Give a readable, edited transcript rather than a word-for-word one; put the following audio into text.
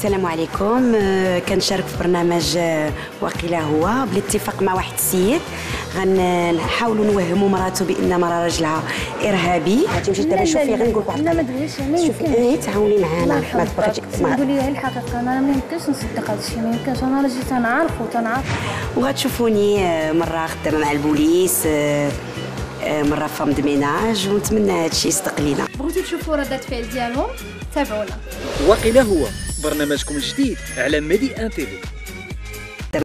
السلام عليكم. كنشارك في برنامج وقيلا هو بالاتفاق مع واحد السيد غنحاولوا نوهموا مراته بان مرا راجلها ارهابي. غتمشي دابا شوفي غنقول واحد لا ما تقوليش يعني شوفي تعاوني معنا ما تبقاش قولي لي الحقيقه انا ما يمكنش نصدق هذا الشيء، ما يمكنش. انا راجلي تنعرف وغتشوفوني مره خدامه مع البوليس مره فام دو ميناج، ونتمنى هذا الشيء يصدق لينا. بغيتو تشوفوا ردة فعل ديالهم تابعونا. وقيلا هو برنامجكم الجديد على ميدي ان تيفي.